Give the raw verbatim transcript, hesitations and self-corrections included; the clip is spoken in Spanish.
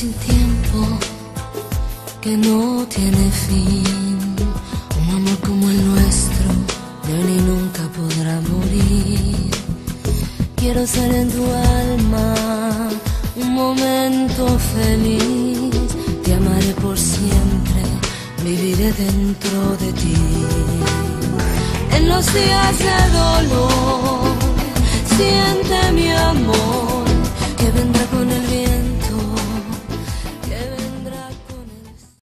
sin tiempo que no tiene fin. Un amor como el nuestro ya ni nunca podrá morir. Quiero ser en tu alma un momento feliz. Te amaré por siempre, viviré dentro de ti. En los días de dolor siente mi amor, que vendrá con el viento